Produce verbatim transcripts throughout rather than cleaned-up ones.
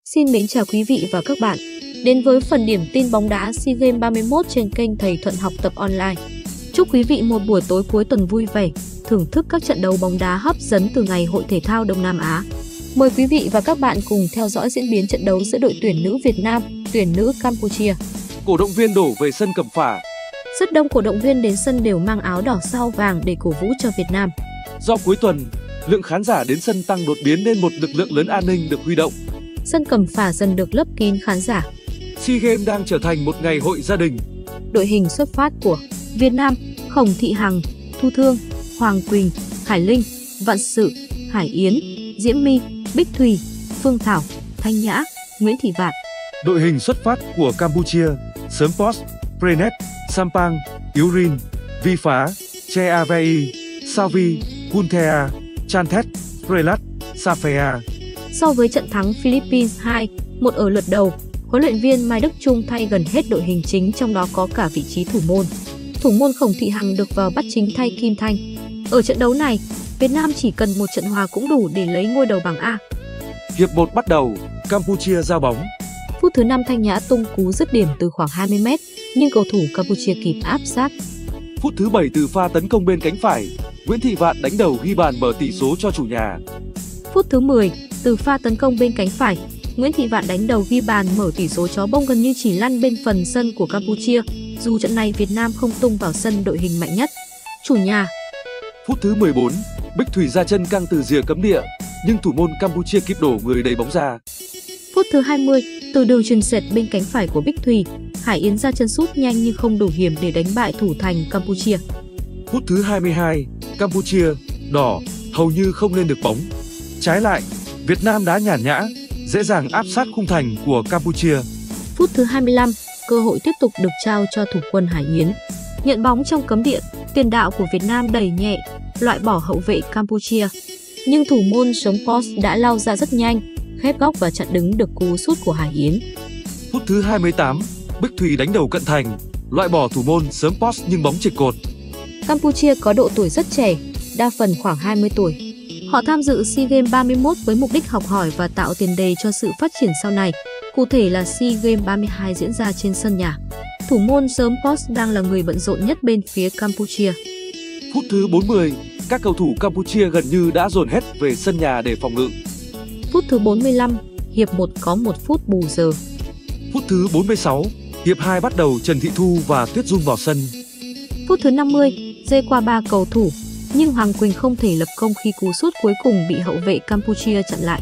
Xin mến chào quý vị và các bạn. Đến với phần điểm tin bóng đá SEA Games ba mươi mốt trên kênh Thầy Thuận học tập online. Chúc quý vị một buổi tối cuối tuần vui vẻ, thưởng thức các trận đấu bóng đá hấp dẫn từ ngày Hội Thể thao Đông Nam Á. Mời quý vị và các bạn cùng theo dõi diễn biến trận đấu giữa đội tuyển nữ Việt Nam, tuyển nữ Campuchia. Cổ động viên đổ về sân Cẩm Phả. Rất đông cổ động viên đến sân đều mang áo đỏ sao vàng để cổ vũ cho Việt Nam. Do cuối tuần, lượng khán giả đến sân tăng đột biến nên một lực lượng lớn an ninh được huy động. Sân Cẩm Phả dần được lấp kín khán giả. SEA Games đang trở thành một ngày hội gia đình. Đội hình xuất phát của Việt Nam: Khổng Thị Hằng, Thu Thương, Hoàng Quỳnh, Hải Linh, Vạn Sự, Hải Yến, Diễm My, Bích Thùy, Phương Thảo, Thanh Nhã, Nguyễn Thị Vạn. Đội hình xuất phát của Campuchia: Sớmpos, Prenet, Sampang, Yurin, Vi Phá, Che Avei, Savi, Kunthea, Chanthet, Prelat, Safea. So với trận thắng Philippines hai một ở lượt đầu, huấn luyện viên Mai Đức Chung thay gần hết đội hình chính, trong đó có cả vị trí thủ môn. Thủ môn Khổng Thị Hằng được vào bắt chính thay Kim Thanh. Ở trận đấu này, Việt Nam chỉ cần một trận hòa cũng đủ để lấy ngôi đầu bảng A. Hiệp một bắt đầu, Campuchia giao bóng. Phút thứ năm, Thanh Nhã tung cú dứt điểm từ khoảng hai mươi mét, nhưng cầu thủ Campuchia kịp áp sát. Phút thứ bảy, từ pha tấn công bên cánh phải, Nguyễn Thị Vạn đánh đầu ghi bàn mở tỷ số cho chủ nhà. Phút thứ mười, từ pha tấn công bên cánh phải, Nguyễn Thị Vạn đánh đầu ghi bàn mở tỷ số. Chó bông gần như chỉ lăn bên phần sân của Campuchia, dù trận này Việt Nam không tung vào sân đội hình mạnh nhất, chủ nhà. Phút thứ mười bốn, Bích Thùy ra chân căng từ rìa cấm địa, nhưng thủ môn Campuchia kịp đổ người đẩy bóng ra. Phút thứ hai mươi, từ đường chuyền sệt bên cánh phải của Bích Thùy, Hải Yến ra chân sút nhanh nhưng không đủ hiểm để đánh bại thủ thành Campuchia. Phút thứ hai mươi hai, Campuchia đỏ hầu như không lên được bóng. Trái lại, Việt Nam đá nhàn nhã, dễ dàng áp sát khung thành của Campuchia. Phút thứ hai mươi lăm, cơ hội tiếp tục được trao cho thủ quân Hải Yến. Nhận bóng trong cấm địa, tiền đạo của Việt Nam đẩy nhẹ, loại bỏ hậu vệ Campuchia. Nhưng thủ môn Sớmpos đã lao ra rất nhanh, khép góc và chặn đứng được cú sút của Hải Yến. Phút thứ hai mươi tám, Bích Thùy đánh đầu cận thành, loại bỏ thủ môn Sớmpos nhưng bóng trịch cột. Campuchia có độ tuổi rất trẻ, đa phần khoảng hai mươi tuổi. Họ tham dự SEA Games ba mươi mốt với mục đích học hỏi và tạo tiền đề cho sự phát triển sau này, cụ thể là SEA Games ba mươi hai diễn ra trên sân nhà. Thủ môn Sớmpos đang là người bận rộn nhất bên phía Campuchia. Phút thứ bốn mươi, các cầu thủ Campuchia gần như đã dồn hết về sân nhà để phòng ngự. Phút thứ bốn mươi lăm, hiệp một có một phút bù giờ. Phút thứ bốn mươi sáu, hiệp hai bắt đầu, Trần Thị Thu và Tuyết Dung vào sân. Phút thứ năm mươi, dê qua ba cầu thủ, nhưng Hoàng Quỳnh không thể lập công khi cú sút cuối cùng bị hậu vệ Campuchia chặn lại.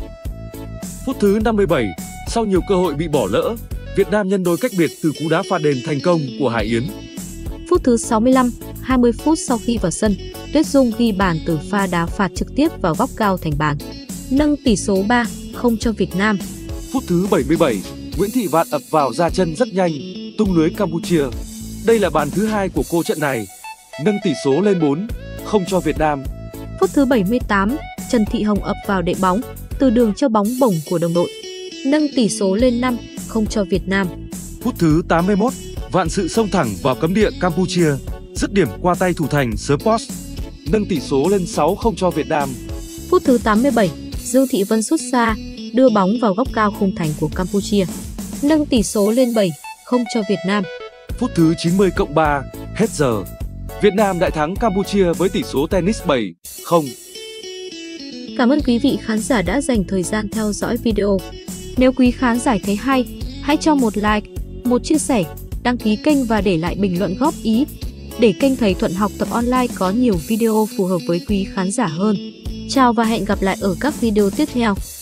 Phút thứ năm mươi bảy, sau nhiều cơ hội bị bỏ lỡ, Việt Nam nhân đôi cách biệt từ cú đá phạt đền thành công của Hải Yến. Phút thứ sáu mươi lăm, hai mươi phút sau khi vào sân, Tuyết Dung ghi bàn từ pha đá phạt trực tiếp vào góc cao thành bàn, nâng tỷ số ba không cho Việt Nam. Phút thứ bảy mươi bảy, Nguyễn Thị Vạn ập vào ra chân rất nhanh, tung lưới Campuchia. Đây là bàn thứ hai của cô trận này, nâng tỷ số lên bốn không cho Việt Nam. Phút thứ bảy mươi tám, Trần Thị Hồng ập vào đệm bóng từ đường cho bóng bổng của đồng đội, nâng tỷ số lên năm không cho Việt Nam. Phút thứ tám mươi mốt, Vạn Sự xông thẳng vào cấm địa Campuchia, dứt điểm qua tay thủ thành Sớmpos, nâng tỷ số lên sáu không cho Việt Nam. Phút thứ tám mươi bảy, Dương Thị Vân sút xa, đưa bóng vào góc cao khung thành của Campuchia, nâng tỷ số lên bảy không cho Việt Nam. Phút thứ chín mươi cộng ba, hết giờ. Việt Nam đại thắng Campuchia với tỷ số tennis bảy không. Cảm ơn quý vị khán giả đã dành thời gian theo dõi video. Nếu quý khán giả thấy hay, hãy cho một like, một chia sẻ, đăng ký kênh và để lại bình luận góp ý, để kênh Thầy Thuận học tập online có nhiều video phù hợp với quý khán giả hơn. Chào và hẹn gặp lại ở các video tiếp theo.